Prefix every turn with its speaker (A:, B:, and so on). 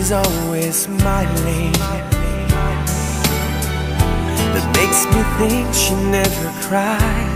A: she's always smiling. That makes me think she never cries.